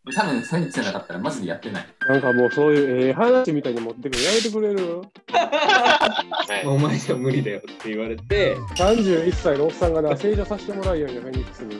多分そういうのじゃなかったらマジでやってない。 なんかもうそういう話みたいに持ってくるのやめてくれる？ お前じゃ無理だよって言われて、 31歳のおっさんがな、正常させてもらうようにフェニックスに。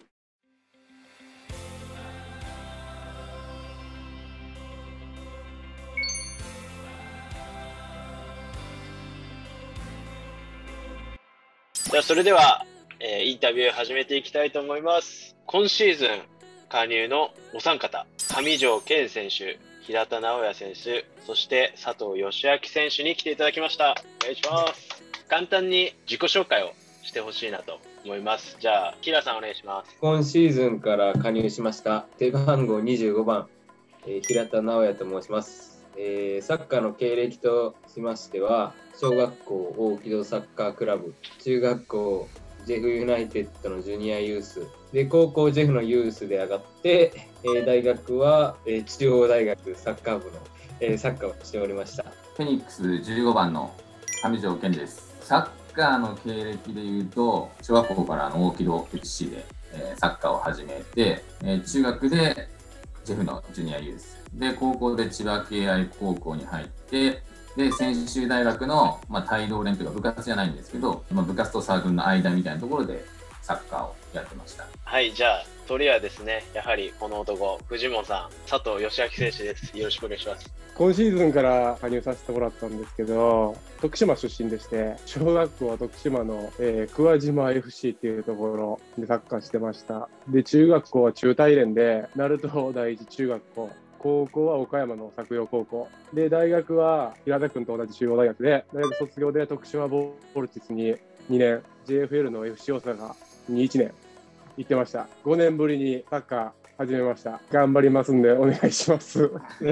じゃあそれでは、インタビュー始めていきたいと思います。今シーズン加入のお三方、上条健選手、平田直也選手、そして佐藤義明選手に来ていただきました。お願いします。簡単に自己紹介をしてほしいなと思います。じゃあ、キラさんお願いします。 今シーズンから加入しました背番号25番、平田直也と申します。サッカーの経歴としましては、小学校大木戸サッカークラブ、中学校ジェフユナイテッドのジュニアユースで、高校ジェフのユースで上がって、大学は、中央大学サッカー部の、サッカーをしておりました。 フェニックス15番の上条健です。サッカーの経歴でいうと、小学校から大木戸 FC で、サッカーを始めて、中学でジェフのジュニアユースで、高校で千葉敬愛高校に入って、で、専修大学の、帯同連というか部活じゃないんですけど、部活とサークルの間みたいなところでサッカーをやってました。 はい、じゃあ、鳥はですね、やはりこの男、藤本さん、佐藤義明選手です。よろしくお願いします。 今シーズンから加入させてもらったんですけど、徳島出身でして、小学校は徳島の、桑島 FC っていうところでサッカーしてました。で、中学校は中大連で、鳴門第一中学校。高校は岡山の作陽高校で、大学は平田君と同じ中央大学で、大学卒業で徳島ボルティスに2年、JFL の FC 大阪に1年行ってました。5年ぶりにサッカー始めました。頑張りますんでお願いします。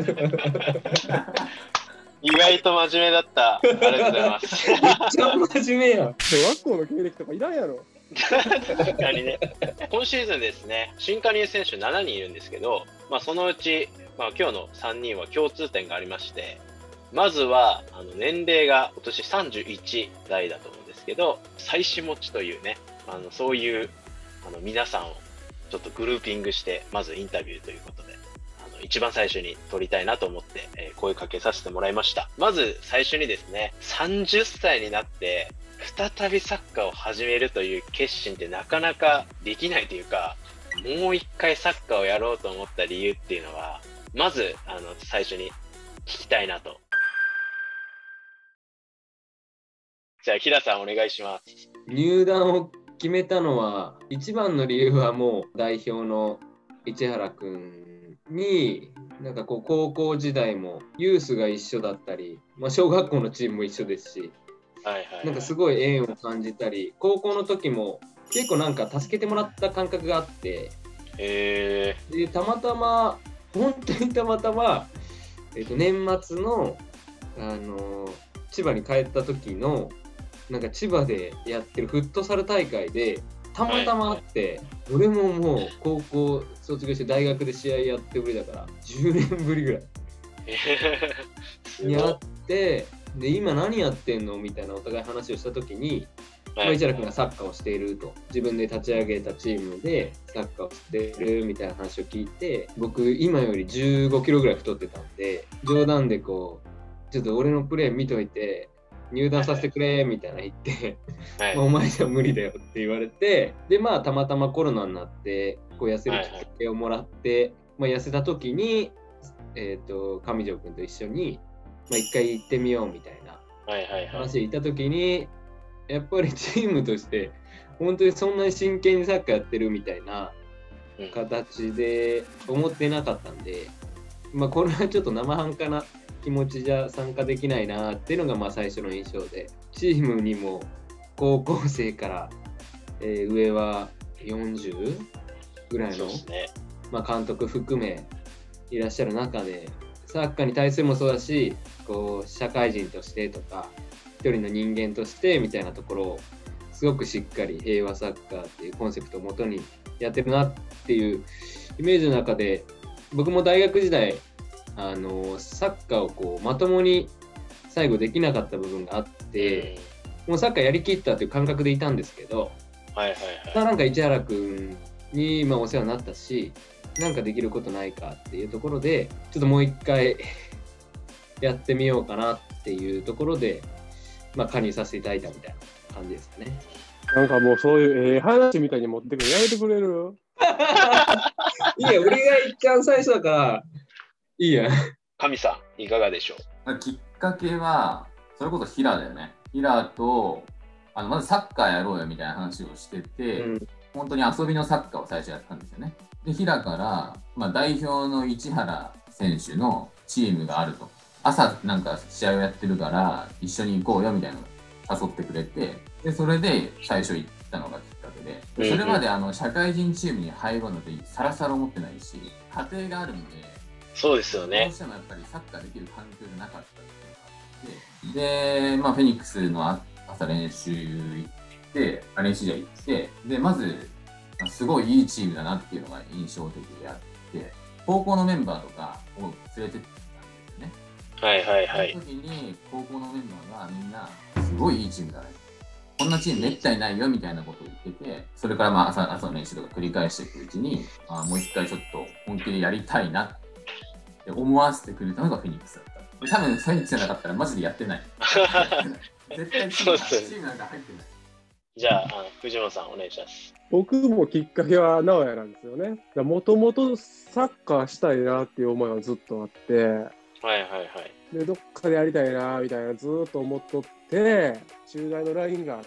意外と真面目だった。ありがとうございます。 めっちゃ真面目やん。 小学校の経歴とかいらんやろ。 確かにね。今シーズンですね、新加入選手7人いるんですけど、そのうち、今日の3人は共通点がありまして、まずは年齢が今年31代だと思うんですけど、妻子持ちというね、そういう皆さんをちょっとグルーピングして、まずインタビューということで、一番最初に撮りたいなと思って、声かけさせてもらいました。まず最初にですね、30歳になって再びサッカーを始めるという決心ってなかなかできないというか、もう一回サッカーをやろうと思った理由っていうのは、まず最初に聞きたいなと。じゃあ平さんお願いします。 入団を決めたのは、一番の理由はもう代表の市原くんに、なんかこう高校時代もユースが一緒だったり、小学校のチームも一緒ですし、なんかすごい縁を感じたり、高校の時も結構なんか助けてもらった感覚があって、でたまたま本当にたまたま、年末の、千葉に帰った時のなんか千葉でやってるフットサル大会でたまたまあって、俺ももう高校卒業して大学で試合やってぶりだから10年ぶりぐらいやって、で今何やってんのみたいなお互い話をした時に、市原君がサッカーをしていると、自分で立ち上げたチームでサッカーをしてるみたいな話を聞いて、僕今より15キロぐらい太ってたんで、冗談でこうちょっと俺のプレー見といて入団させてくれみたいな言って、お前じゃ無理だよって言われて、でたまたまコロナになってこう痩せるきっかけをもらって、痩せた時に上条君と一緒に、一回行ってみようみたいな話で行った時に、やっぱりチームとして本当にそんなに真剣にサッカーやってるみたいな形で思ってなかったんで、これはちょっと生半可な気持ちじゃ参加できないなっていうのが最初の印象で、チームにも高校生から、上は40ぐらいの、監督含めいらっしゃる中で、サッカーに対するもそうだし、こう社会人としてとか一人の人間としてみたいなところをすごくしっかり平和サッカーっていうコンセプトをもとにやってるなっていうイメージの中で、僕も大学時代サッカーをこうまともに最後できなかった部分があって、もうサッカーやりきったという感覚でいたんですけど、なんか市原君にお世話になったし、 なんかできることないかっていうところで、ちょっともう一回やってみようかなっていうところで、まあ、加入させていただいたみたいな感じですかね。 なんかもうそういう話みたいに持ってくるのやめてくれる？ いや、俺が一番最初だから、いいや。 神さん、いかがでしょう？ きっかけは、それこそ平だよね。平と、まずサッカーやろうよみたいな話をしてて、本当に遊びのサッカーを最初やったんですよね。で、平から、まあ、代表の市原選手のチームがあると。朝なんか試合をやってるから一緒に行こうよみたいなのを誘ってくれて、で、それで最初行ったのがきっかけで、それまで社会人チームに入ろうなんてさらさら思ってないし、家庭があるんで、 そうですよね。 どうしてもやっぱりサッカーできる環境じゃなかったっていうのがあって、で、まあ、フェニックスの朝練習行って、練習試合行って、で、まず、すごいいいチームだなっていうのが印象的であって、高校のメンバーとかを連れてってたんですよね。 はいはいはい。 その時に、高校のメンバーがみんな、すごいいいチームだね。こんなチームめったにないよみたいなことを言ってて、それからまあ朝の練習とか繰り返していくうちに、もう一回ちょっと本気でやりたいなって思わせてくれたのがフェニックスだった。多分フェニックスじゃなかったらマジでやってない。絶対チームなんか入ってない。 じゃあ、藤本さんお願いします。 僕もきっかけは直哉なんですよね。もともとサッカーしたいなっていう思いはずっとあって、 はいはいはい。 で、どっかでやりたいなみたいなずっと思っとって、中大の LINE があって、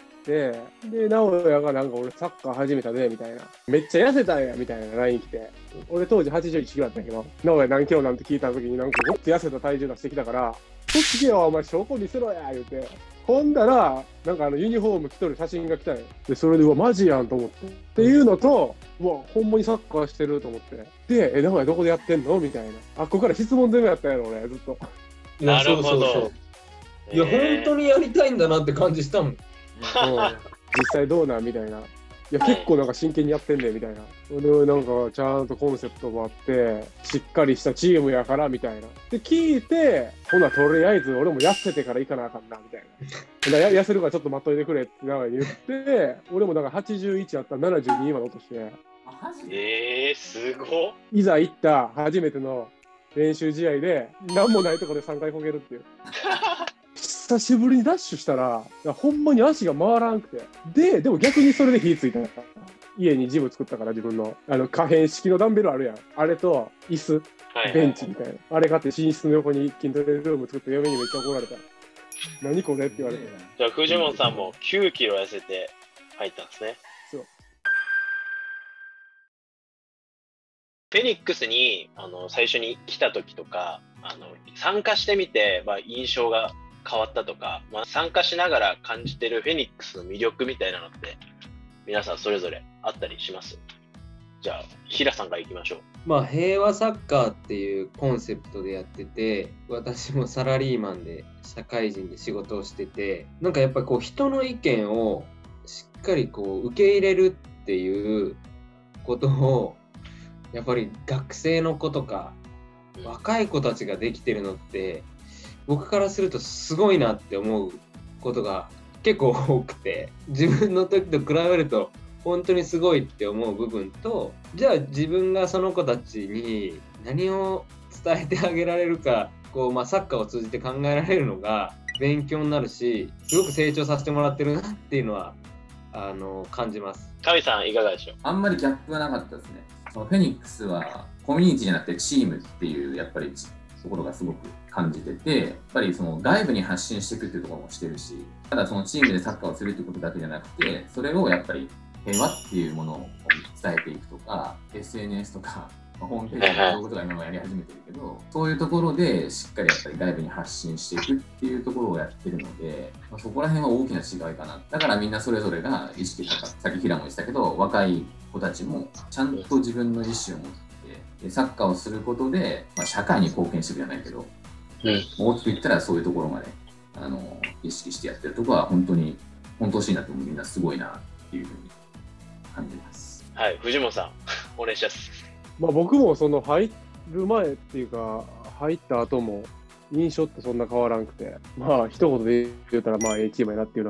で、直哉がなんか俺サッカー始めたねみたいな。めっちゃ痩せたんやみたいな LINE 来て。俺当時81キロだったんやけど、直哉何キロなんて聞いた時になんかごっつ痩せた体重出してきたから、そっちよお前証拠見せろや言うて。ほんだら、なんかユニフォーム着とる写真が来たんよ。で、それで、うわ、マジやんと思って。っていうのと、うわ、ほんまにサッカーしてると思って。で、名古屋どこでやってんのみたいな。ここから質問全部やったんやろ、俺、ずっと。 なるほど。 いや、本当にやりたいんだなって感じしたもん。 実際どうなんみたいな。いや、結構なんか真剣にやってんねみたいな。で、なんかちゃんとコンセプトもあって、しっかりしたチームやからみたいな。で、聞いて、ほな、とりあえず俺も痩せてから行かなあかんな、みたいな。痩せるからちょっと待っといてくれってなんか言って、俺もなんか81あったら72まで落として。 すごっ。 いざ行った初めての練習試合で、何もないところで3回こげるっていう。久しぶりにダッシュしたら、ほんまに足が回らんくて。でも逆にそれで火ついた。家にジム作ったから自分の、可変式のダンベルあるやん。あれと椅子、ベンチみたいな。あれ買って寝室の横に筋トレルーム作って嫁にめっちゃ怒られた。何これって言われて。 じゃあ藤本さんも9キロ痩せて入ったんですね。 そう。 フェニックスに最初に来た時とか参加してみて、印象が変わったとか、参加しながら感じてるフェニックスの魅力みたいなのって皆さんそれぞれあったりします？じゃあ平さんからいきましょう。 平和サッカーっていうコンセプトでやってて、私もサラリーマンで社会人で仕事をしてて、なんかやっぱりこう人の意見をしっかりこう受け入れるっていうことをやっぱり学生の子とか若い子たちができてるのって僕からするとすごいなって思うことが結構多くて、自分の時と比べると本当にすごいって思う部分と、じゃあ自分がその子たちに何を伝えてあげられるか、サッカーを通じて考えられるのが勉強になるし、すごく成長させてもらってるなっていうのは感じます。 神さんいかがでしょう？ あんまりギャップがなかったですね。フェニックスはコミュニティじゃなくてチームっていうやっぱりところがすごく感じてて、やっぱりその外部に発信していくっていうところもしてるし、ただそのチームでサッカーをするっていうことだけじゃなくて、それをやっぱり平和っていうものを伝えていくとか、SNS とか、ホームページのブログとか今もやり始めてるけど、そういうところでしっかりやっぱり外部に発信していくっていうところをやってるので、そこら辺は大きな違いかな。だからみんなそれぞれが意識高く、さっき平も言ってたけど、若い子たちもちゃんと自分の意思を持って、サッカーをすることで、社会に貢献してるじゃないけど、大きく言ったらそういうところまで意識してやってるところは本当に欲しいなと思う。みんなすごいなっていうふうに感じます。 はい、藤本さんお願いします。 僕もその入る前っていうか入った後も印象ってそんな変わらんくて、一言で言うたらAチームやなっていうのは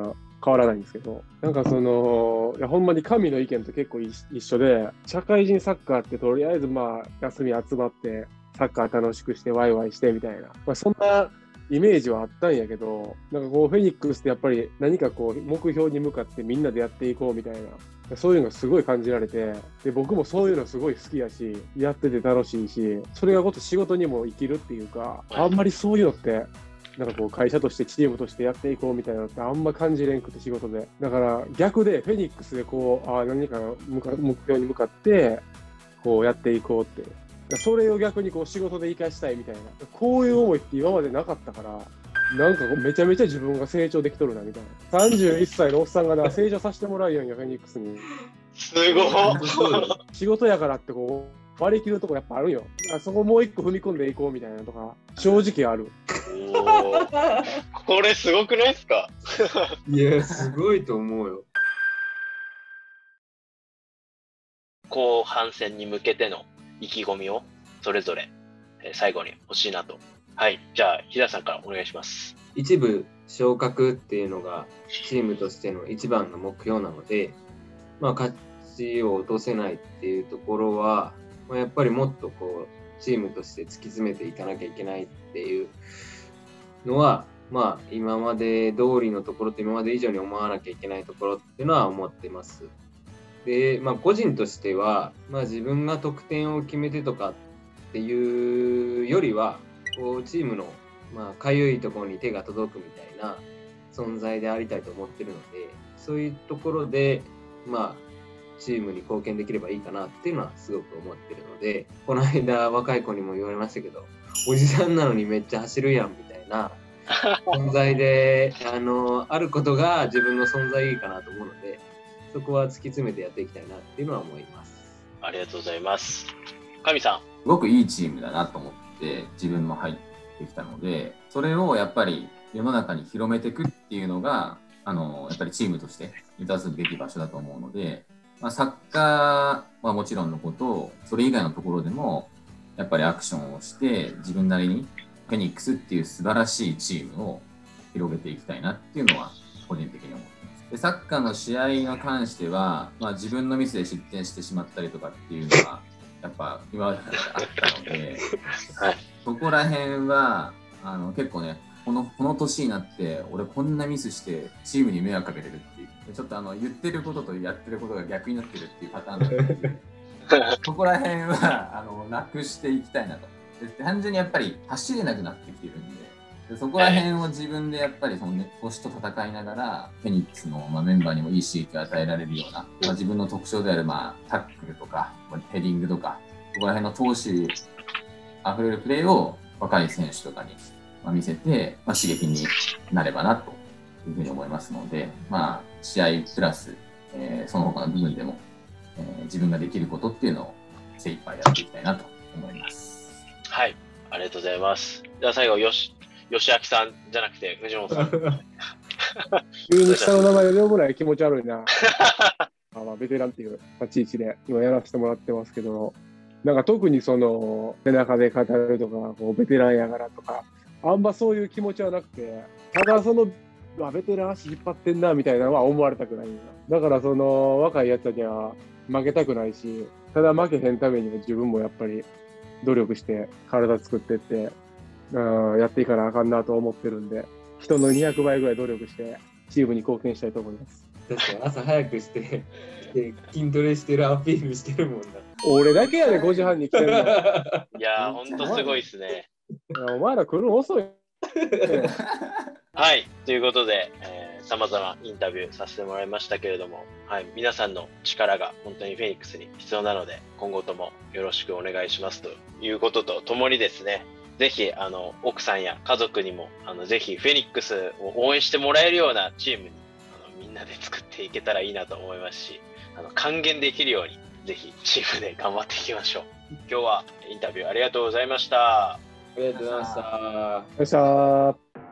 変わらないんですけど、なんかいやほんまに神の意見と結構一緒で、社会人サッカーってとりあえずまあ休み集まってサッカー楽しくしてワイワイしてみたいな、まあ、そんなイメージはあったんやけど、なんかこうフェニックスってやっぱり何かこう目標に向かってみんなでやっていこうみたいな、そういうのがすごい感じられて、で僕もそういうのすごい好きやし、やってて楽しいし、それがこと仕事にも生きるっていうか、あんまりそういうのってなんかこう会社としてチームとしてやっていこうみたいなのってあんま感じれんくて、仕事で。だから逆でフェニックスでこう何か目標に向かってこうやっていこうって、それを逆にこう仕事で生かしたいみたいな、こういう思いって今までなかったから、なんかめちゃめちゃ自分が成長できとるなみたいな。31歳のおっさんがな成長させてもらうよんよ、フェニックスに。 すごい。 仕事やからってこう割り切るとこやっぱあるよ。そこもう一個踏み込んでいこうみたいなとか正直ある。 これすごくないですか？ いや、すごいと思うよ。 後半戦に向けての意気込みをそれぞれ最後に欲しいなと。はい、じゃあ平さんからお願いします。 一部昇格っていうのがチームとしての一番の目標なので、まあ、勝ちを落とせないっていうところは、まあ、やっぱりもっとこうチームとして突き詰めていかなきゃいけないっていうのは、まあ、今まで通りのところと今まで以上に思わなきゃいけないところっていうのは思ってます。で、まあ、個人としては、まあ、自分が得点を決めてとかっていうよりは、こうチームのまあかゆいところに手が届くみたいな存在でありたいと思ってるので、そういうところでまあチームに貢献できればいいかなっていうのはすごく思ってるので、この間若い子にも言われましたけど、おじさんなのにめっちゃ走るやんみたいな存在であることが自分の存在いいかなと思うので、そこは突き詰めてやっていきたいなっていうのは思います。 ありがとうございます。神さん。 すごくいいチームだなと思って自分も入ってきたので、それをやっぱり世の中に広めていくっていうのがやっぱりチームとして目指すべき場所だと思うので、まあ、サッカーはもちろんのこと、それ以外のところでもやっぱりアクションをして自分なりにフェニックスっていう素晴らしいチームを広げていきたいなっていうのは個人的に思ってます。で、サッカーの試合に関しては、まあ、自分のミスで失点してしまったりとかっていうのはやっぱ今まであったので、はい、そこら辺は結構ね、この年になって俺こんなミスしてチームに迷惑かけてるっていう、ちょっと言ってることとやってることが逆になってるっていうパターンなのでそこら辺はなくしていきたいなと。で、単純にやっぱり走れなくなってきてるんで、そこら辺を自分でやっぱりその、ね、年と戦いながらフェニックスの、メンバーにもいい刺激を与えられるような、自分の特徴である、タックルとかヘディングとか、そこら辺の闘志あふれるプレーを若い選手とかに見せて、刺激になればなというふうに思いますので、試合プラス、その他の部分でも、自分ができることっていうのを精一杯やっていきたいなと思います。 はい、ありがとうございます。では最後、吉明さんじゃなくて藤本さん。 急に下の名前を呼ぶのは気持ち悪いな。ベテランっていう立ち位置で今やらせてもらってますけど、なんか特にその背中で語るとかこうベテランやからとかあんまそういう気持ちはなくて、ただそのベテラン足引っ張ってんなみたいなのは思われたくないんだ。だからその若いやつには負けたくないし、ただ負けへんためにも自分もやっぱり努力して体作ってってやっていかなあかんなと思ってるんで、人の200倍ぐらい努力してチームに貢献したいと思います。 確かに朝早くして筋トレしてるアピールしてるもんな。 俺だけやで5時半に来てるの。いやー、ほんとすごいですね。 お前ら来るの遅い。 はい、ということで、様々インタビューさせてもらいましたけれども、はい、皆さんの力が本当にフェニックスに必要なので、今後ともよろしくお願いしますということとともにですね、ぜひ奥さんや家族にもぜひフェニックスを応援してもらえるようなチームにみんなで作っていけたらいいなと思いますし、還元できるようにぜひチームで頑張っていきましょう。今日はインタビューありがとうございました。 ありがとうございました。 よっしゃー。